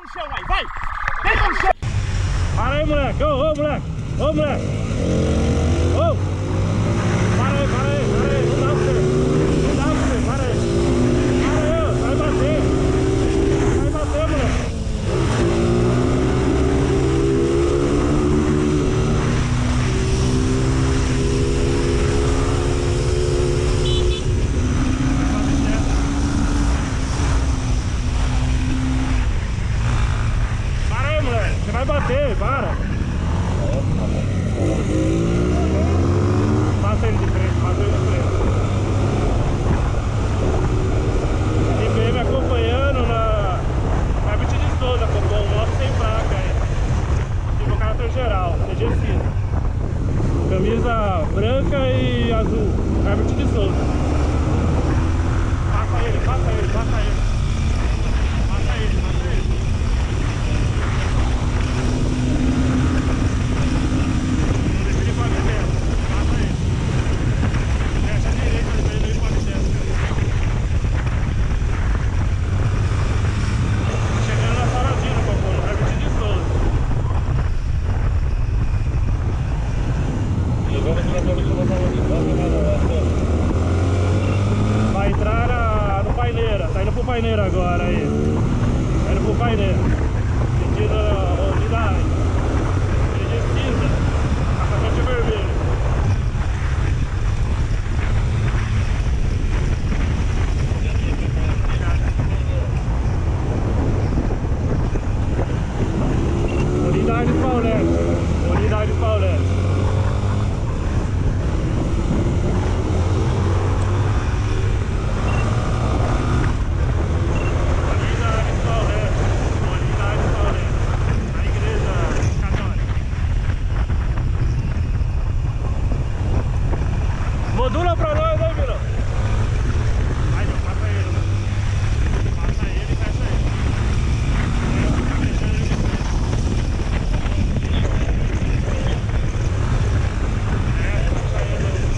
no chão aí, vai! Deita no chão! Para aí, moleque! Ô, moleque! Ô, moleque! Ô! Para aí, para aí, para aí! Não dá pra você! Não dá pra você! Para aí! Para aí, ó! Vai bater! Vai bater, moleque! Para aí, moleque! Você vai bater! Para! Passa ele de frente, passa ele de frente. TPM acompanhando na Herbert de Souza, com o moto sem placa aí. Tipo o caráter geral, CG cinza. Camisa branca e azul, Herbert de Souza. Passa ele, passa ele, passa ele. Passa ele, passa ele. Vai entrar no Paineira, tá indo pro Paineira agora aí. Tá indo pro Paineira. Sentido unidade. Sentido cinza. Passagem vermelho. Unidade Paulete. Unidade Paulete. Modula pra nós, hein, Virão? Vai, não, passa ele. Passa ele e fecha ele. Tá fechando ele de frente. Fecha ele ali.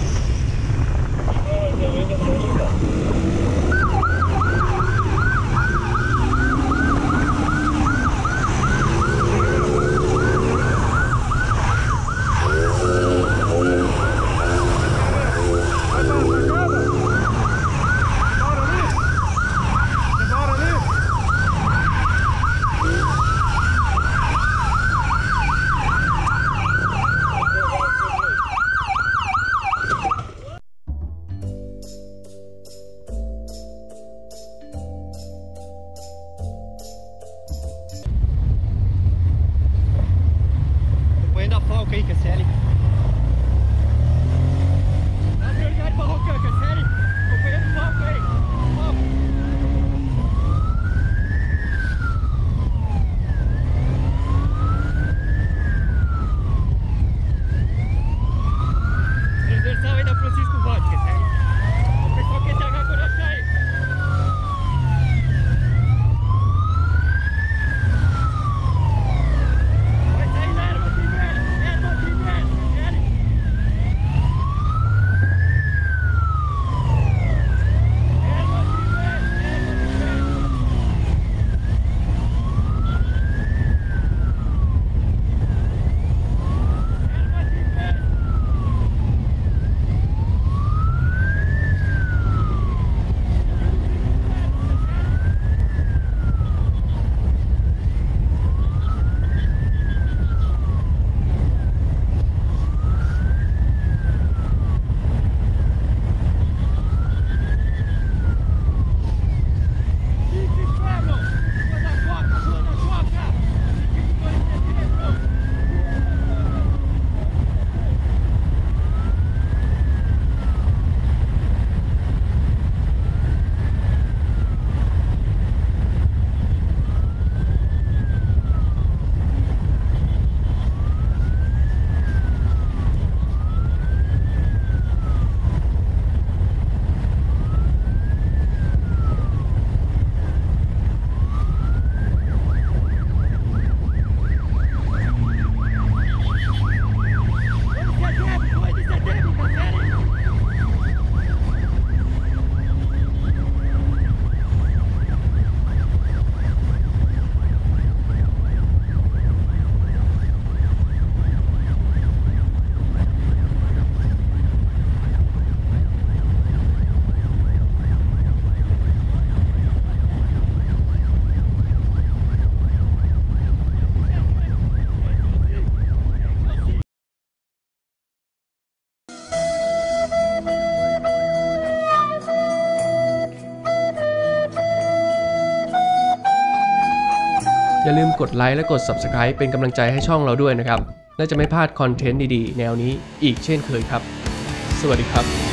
Acompanhando a Falca aí, Cassiele. Dá prioridade pra Rocan, Cassiele. Acompanhando o Falca aí. Falca. Transversal aí da Francisco Vodka, Cassiele. O pessoal quer chegar quando achar aí. Vai sair lá, erva primeiro. อย่าลืมกดไลค์และกด Subscribe เป็นกำลังใจให้ช่องเราด้วยนะครับและจะไม่พลาดคอนเทนต์ดีๆแนวนี้อีกเช่นเคยครับสวัสดีครับ